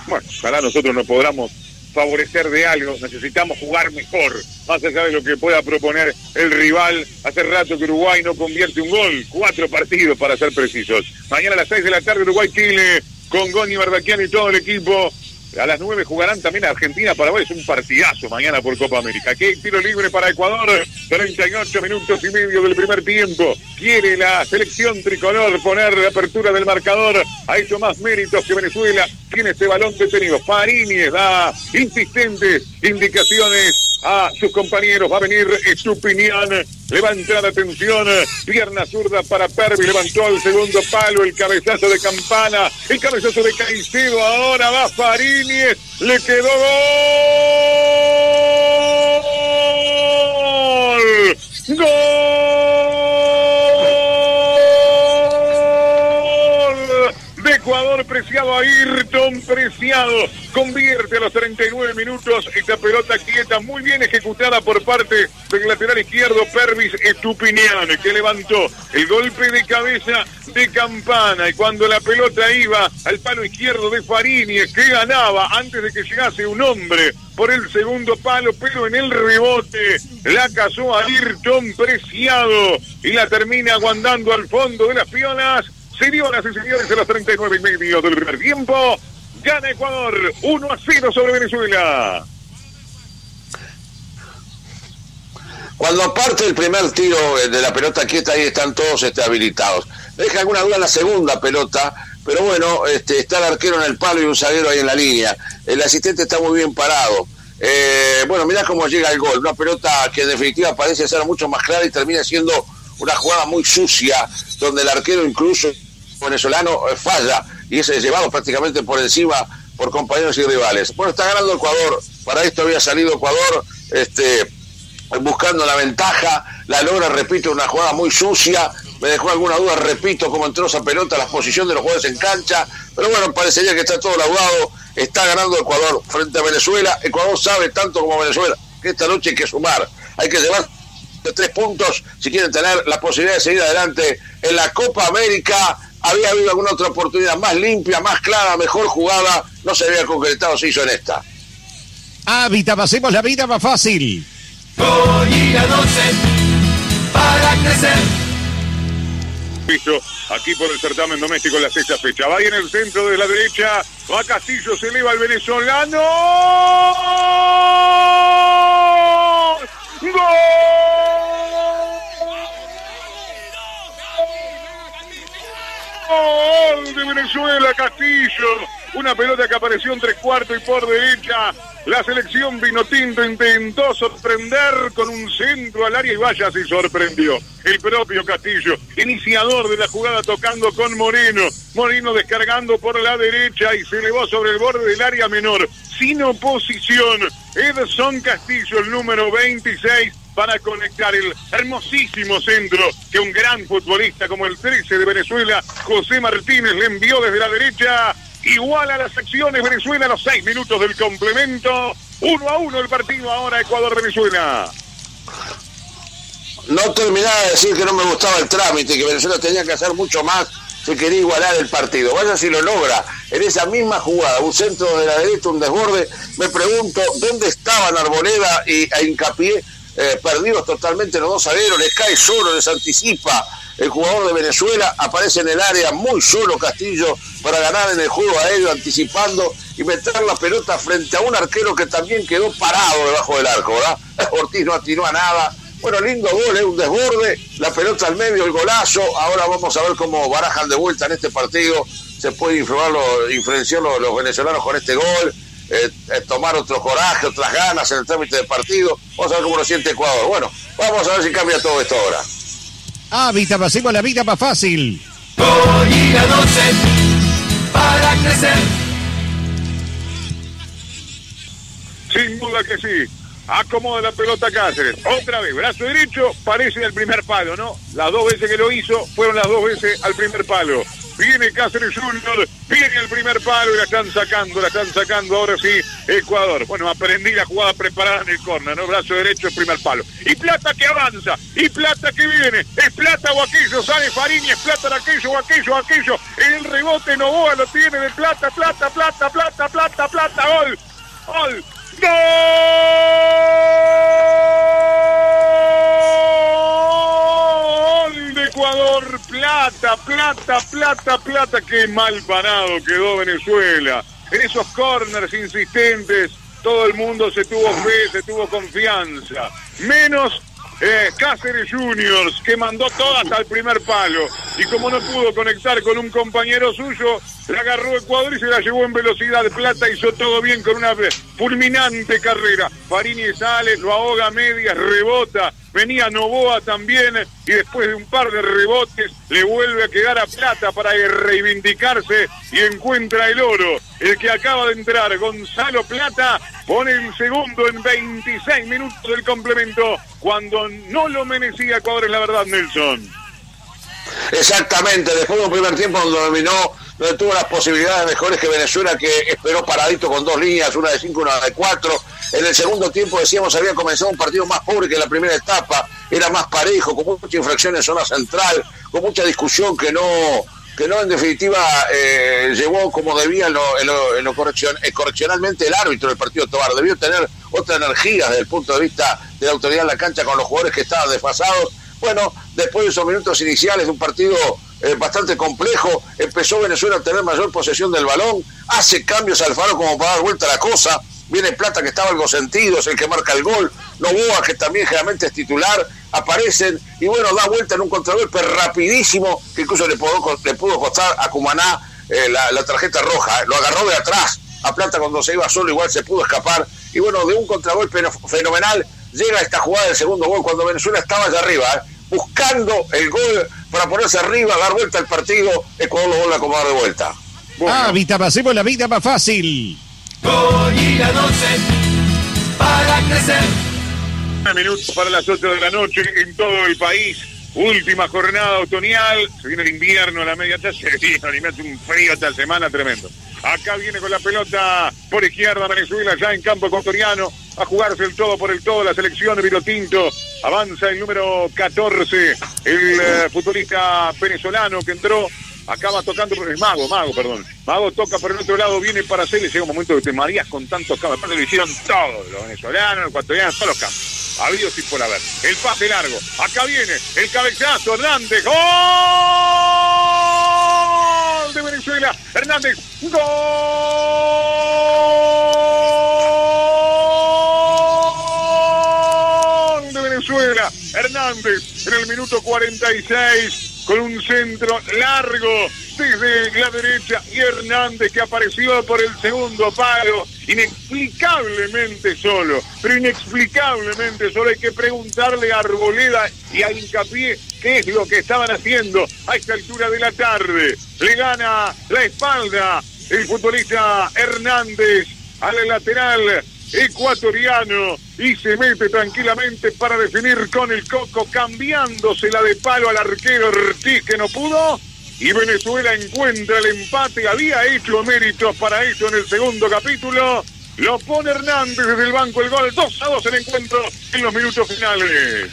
Bueno, ojalá nosotros nos podamos favorecer de algo, necesitamos jugar mejor, más allá de lo que pueda proponer el rival. Hace rato que Uruguay no convierte un gol, 4 partidos para ser precisos. Mañana a las 6 de la tarde Uruguay-Chile, con Goñi, Bardaquian y todo el equipo. A las 9 jugarán también Argentina-Paraguay, es un partidazo mañana por Copa América. Aquí hay tiro libre para Ecuador, 38 minutos y medio del primer tiempo. Quiere la selección tricolor poner la apertura del marcador. Ha hecho más méritos que Venezuela. Tiene este balón detenido. Fariñez da insistentes indicaciones a sus compañeros. Va a venir Estupiñán. Le va a entrar, atención, pierna zurda para Pervis, levantó al segundo palo, el cabezazo de Campana, el cabezazo de Caicedo, ahora va Fariñez, le quedó gol, gol de Ecuador. Preciado, Ayrton Preciado convierte a los 39 minutos esta pelota quieta, muy bien ejecutada por parte del lateral izquierdo Pervis Estupiñán, que levantó el golpe de cabeza de Campana, y cuando la pelota iba al palo izquierdo de Fariñez, que ganaba antes de que llegase un hombre por el segundo palo, pero en el rebote la cazó Ayrton Preciado y la termina aguantando al fondo de las piolas. Señoras y señores, a los 39 y medio del primer tiempo, gana Ecuador 1-0 sobre Venezuela. Cuando parte el primer tiro de la pelota quieta, ahí están todos habilitados. Deja alguna duda en la segunda pelota, pero bueno, está el arquero en el palo y un zaguero ahí en la línea. El asistente está muy bien parado. Bueno, mirá cómo llega el gol. Una pelota que en definitiva parece ser mucho más clara y termina siendo una jugada muy sucia, donde el arquero incluso venezolano falla y es llevado prácticamente por encima por compañeros y rivales. Bueno, está ganando Ecuador. Para esto había salido Ecuador buscando la ventaja, la logra, repito, una jugada muy sucia. Me dejó alguna duda, repito, cómo entró esa pelota, la posición de los jugadores en cancha, pero bueno, parecería que está todo laudado. Está ganando Ecuador frente a Venezuela. Ecuador sabe tanto como Venezuela que esta noche hay que sumar, hay que llevar 3 puntos si quieren tener la posibilidad de seguir adelante en la Copa América. Había habido alguna otra oportunidad más limpia, más clara, mejor jugada, no se había concretado, se hizo en esta. Hábitat, hacemos la vida más fácil. Goñi para crecer. Aquí por el certamen doméstico en la 6ª fecha. Va ahí en el centro de la derecha, va Castillo, se eleva el venezolano. ¡Gol! Gol de Venezuela, Castillo. Una pelota que apareció en 3/4 y por derecha. La selección vinotinto intentó sorprender con un centro al área y vaya, se sorprendió. El propio Castillo, iniciador de la jugada, tocando con Moreno. Moreno descargando por la derecha y se elevó sobre el borde del área menor. Sin oposición, Edson Castillo, el número 26, para conectar el hermosísimo centro que un gran futbolista como el 13 de Venezuela, José Martínez, le envió desde la derecha. Igual a las acciones Venezuela a los 6 minutos del complemento. 1-1 el partido ahora, Ecuador-Venezuela. No terminaba de decir que no me gustaba el trámite, que Venezuela tenía que hacer mucho más si quería igualar el partido. Vaya si lo logra. En esa misma jugada, un centro de la derecha, un desborde. Me pregunto, ¿dónde estaban Arboleda y Hincapié? Perdidos totalmente los dos zagueros, les cae solo, les anticipa el jugador de Venezuela, aparece en el área muy solo Castillo para ganar en el juego aéreo, anticipando y meter la pelota frente a un arquero que también quedó parado debajo del arco, ¿verdad? Ortiz no atinó a nada. Bueno, lindo gol, un desborde, la pelota al medio, el golazo. Ahora vamos a ver cómo barajan de vuelta en este partido. Se puede influenciar los venezolanos con este gol, tomar otro coraje, otras ganas en el trámite del partido. Vamos a ver cómo lo siente Ecuador. Bueno, vamos a ver si cambia todo esto ahora. Hábitat, hacemos la vida más fácil. Goñi para crecer. Sin duda que sí. Acomoda la pelota Cáceres. Otra vez, brazo derecho, parece al primer palo, ¿no? Las 2 veces que lo hizo, fueron las 2 veces al primer palo. Viene Cáceres Junior, viene al primer palo y la están sacando ahora sí Ecuador. Bueno, aprendí la jugada preparada en el córner, ¿no? Brazo derecho, el primer palo. Y Plata que avanza, y Plata que viene, es Plata o aquello, sale Fariñez, Plata de aquello o aquello. En el rebote Novoa lo tiene de Plata, plata, qué mal parado quedó Venezuela. En esos corners insistentes, todo el mundo se tuvo fe, se tuvo confianza. Menos Cáceres Juniors, que mandó toda hasta el primer palo. Y como no pudo conectar con un compañero suyo, la agarró Ecuador y se la llevó en velocidad. Plata hizo todo bien con una fulminante carrera. Farini sale, lo ahoga a medias, rebota. Venía Novoa también y después de un par de rebotes le vuelve a quedar a Plata para reivindicarse y encuentra el oro. El que acaba de entrar, Gonzalo Plata, pone el segundo en 26 minutos del complemento cuando no lo merecía Ecuador, es la verdad, Nelson. Exactamente, después de un primer tiempo donde dominó, donde tuvo las posibilidades mejores que Venezuela, que esperó paradito con dos líneas, una de 5 y una de 4. En el segundo tiempo, decíamos, había comenzado un partido más pobre que en la primera etapa, era más parejo, con mucha infracción en zona central, con mucha discusión que no en definitiva llevó como debía correccionalmente el árbitro del partido Tobar. Debió tener otra energía desde el punto de vista de la autoridad en la cancha con los jugadores que estaban desfasados. Bueno, después de esos minutos iniciales de un partido bastante complejo, empezó Venezuela a tener mayor posesión del balón, hace cambios Alfaro como para dar vuelta a la cosa. Viene Plata, que estaba algo sentido, es el que marca el gol. Novoa, que también generalmente es titular, aparecen y bueno, da vuelta en un contragolpe rapidísimo, que incluso le pudo costar a Cumaná la tarjeta roja. Lo agarró de atrás a Plata cuando se iba solo, igual se pudo escapar. Y bueno, de un contragolpe fenomenal llega esta jugada del segundo gol cuando Venezuela estaba allá arriba, buscando el gol para ponerse arriba, dar vuelta al partido. Ecuador lo vuelve a acomodar de vuelta. Bueno. Vita, pasemos la vida más fácil. Gol 12 para crecer. 9 minutos para las 8 de la noche en todo el país. Última jornada otoñal. Se viene el invierno a la media. Ya se vino, y me hace un frío esta semana tremendo. Acá viene con la pelota por izquierda Venezuela, ya en campo ecuatoriano, a jugarse el todo por el todo la selección de Vinotinto. Avanza el número 14, el futbolista venezolano que entró. Acaba tocando, Mago toca por el otro lado, viene para hacerle, llega un momento que te mareas con tantos cambios. Aparte lo hicieron todos, los venezolanos, los ecuatorianos, todos los cambios. Habido sin por haber. El pase largo. Acá viene el cabezazo, Hernández. ¡Gol de Venezuela! Hernández. ¡Gol de Venezuela! Hernández en el minuto 46. Con un centro largo desde la derecha y Hernández, que apareció por el segundo palo, inexplicablemente solo, pero inexplicablemente solo. Hay que preguntarle a Arboleda y a Hincapié qué es lo que estaban haciendo a esta altura de la tarde. Le gana la espalda el futbolista Hernández al lateral ecuatoriano y se mete tranquilamente para definir con el coco, cambiándosela de palo al arquero Ortiz, que no pudo, y Venezuela encuentra el empate. Había hecho méritos para eso en el segundo capítulo. Lo pone Hernández desde el banco, el gol. 2-2 el encuentro en los minutos finales.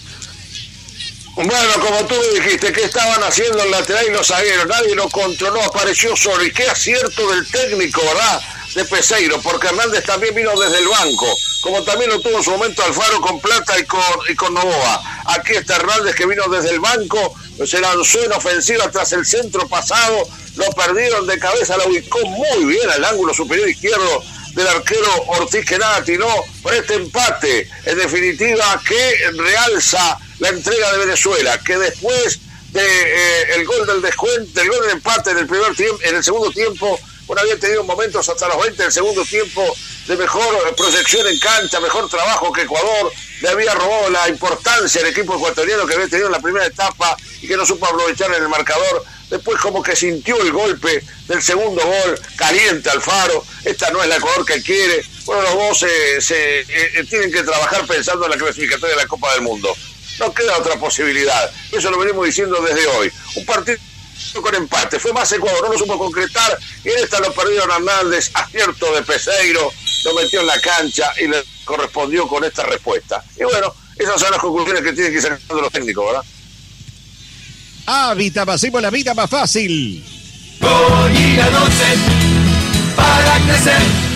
Bueno, como tú dijiste, ¿qué estaban haciendo el lateral y los zagueros? Nadie lo controló, apareció solo. Y qué acierto del técnico, ¿verdad?, de Peseiro, porque Hernández también vino desde el banco, como también lo tuvo en su momento Alfaro con Plata y con Novoa. Aquí está Hernández, que vino desde el banco, se lanzó en ofensiva tras el centro pasado, lo perdieron de cabeza, lo ubicó muy bien al ángulo superior izquierdo del arquero Ortiz, que nada atinó por este empate, en definitiva, que realza la entrega de Venezuela, que después de el gol del descuento, el gol del empate en el segundo tiempo, bueno, había tenido momentos hasta los 20 del segundo tiempo de mejor proyección en cancha, mejor trabajo que Ecuador. Le había robado la importancia al equipo ecuatoriano que había tenido en la primera etapa y que no supo aprovechar en el marcador. Después como que sintió el golpe del segundo gol, caliente Alfaro. Esta no es la Ecuador que quiere. Bueno, los dos tienen que trabajar pensando en la clasificatoria de la Copa del Mundo. No queda otra posibilidad. Eso lo venimos diciendo desde hoy. Un partido con empate, fue más Ecuador, no lo supo concretar y en esta lo perdieron Hernández, acierto de Peseiro, lo metió en la cancha y le correspondió con esta respuesta. Y bueno, esas son las conclusiones que tienen que ir sacando los técnicos, ¿verdad? Vita, pasemos la vida más fácil. Gol 12 para crecer.